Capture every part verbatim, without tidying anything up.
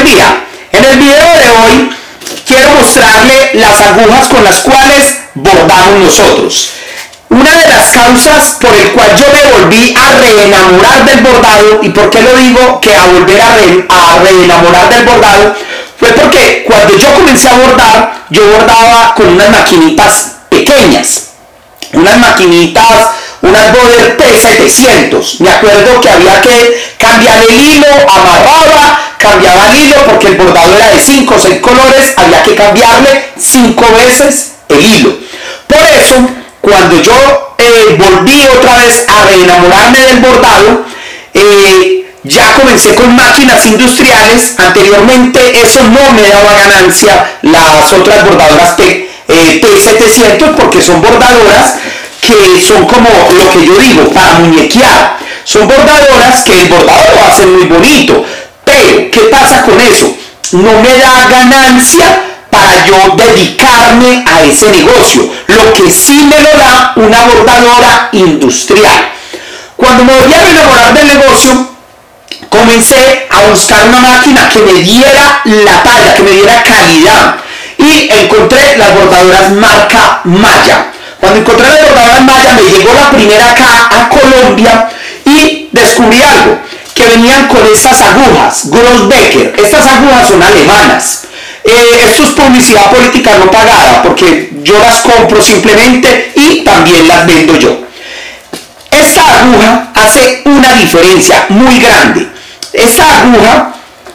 día. En el video de hoy quiero mostrarle las agujas con las cuales bordamos nosotros. Una de las causas por el cual yo me volví a reenamorar del bordado, y por qué lo digo que a volver a, re, a reenamorar del bordado, fue porque cuando yo comencé a bordar, yo bordaba con unas maquinitas pequeñas, unas maquinitas, unas Boder P setecientos. Me acuerdo que había que cambiar el hilo, amarraba, cambiaba el hilo porque el bordado era de cinco o seis colores, había que cambiarle cinco veces el hilo. Por eso, cuando yo eh, volví otra vez a reenamorarme del bordado, eh, ya comencé con máquinas industriales. Anteriormente eso no me daba ganancia, las otras bordadoras P setecientos, porque son bordadoras que son como lo que yo digo, para muñequear. Son bordadoras que el bordado lo hace muy bonito, pero ¿qué pasa con eso? No me da ganancia para yo dedicarme a ese negocio. Lo que sí me lo da una bordadora industrial. Cuando me volví a enamorar del negocio, comencé a buscar una máquina que me diera la talla, que me diera calidad, y encontré las bordadoras marca Maya. Cuando encontré las bordadoras Maya, me llegó la primera acá a Colombia y descubrí algo, que venían con estas agujas Grossbecker. Estas agujas son alemanas. Eh, esto es publicidad política no pagada, porque yo las compro simplemente y también las vendo yo. Esta aguja hace una diferencia muy grande. Esta aguja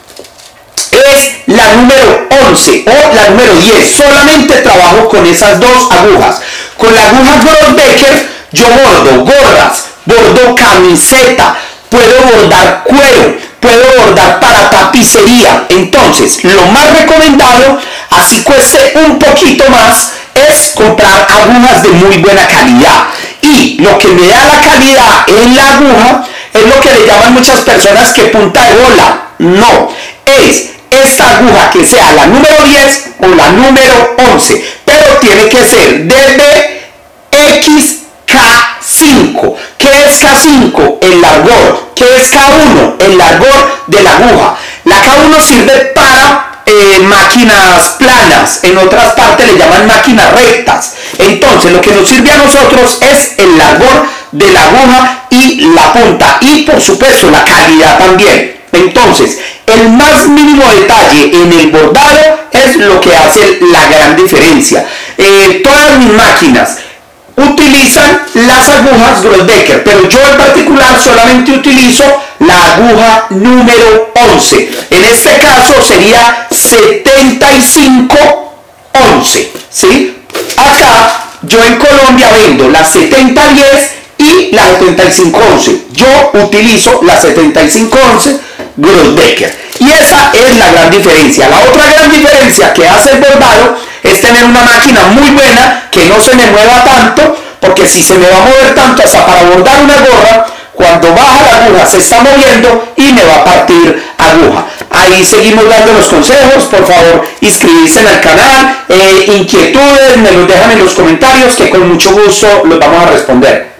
es la número once o la número diez. Solamente trabajo con esas dos agujas. Con la aguja Grossbecker yo bordo gorras, bordo camiseta, puedo bordar cuero, puedo bordar para tapicería. Entonces, lo más recomendado, así cueste un poquito más, es comprar agujas de muy buena calidad. Y lo que me da la calidad en la aguja es lo que le llaman muchas personas que punta de bola. No, es esta aguja que sea la número diez o la número once, pero tiene que ser desde X K cinco. ¿Qué es K cinco? El largor. ¿Qué es K uno? El largor de la aguja. La K uno sirve para eh, máquinas planas, en otras partes le llaman máquinas rectas. Entonces lo que nos sirve a nosotros es el largor de la aguja y la punta, y por supuesto la calidad también. Entonces, el más mínimo detalle en el bordado es lo que hace la gran diferencia. Eh, todas mis máquinas utilizan las agujas Grossbecker, pero yo en particular solamente utilizo la aguja número once. En este caso sería setenta y cinco once, ¿sí? Acá yo en Colombia vendo la setenta diez y la setenta y cinco once. Yo utilizo la setenta y cinco once Grossbecker, y esa es la gran diferencia. La otra gran diferencia que hace el bordado es tener una máquina muy buena, que no se me mueva tanto, porque si se me va a mover tanto hasta para bordar una gorra, cuando baja la aguja se está moviendo y me va a partir aguja. Ahí seguimos dando los consejos. Por favor, inscribirse en el canal, eh, inquietudes me los dejan en los comentarios, que con mucho gusto los vamos a responder.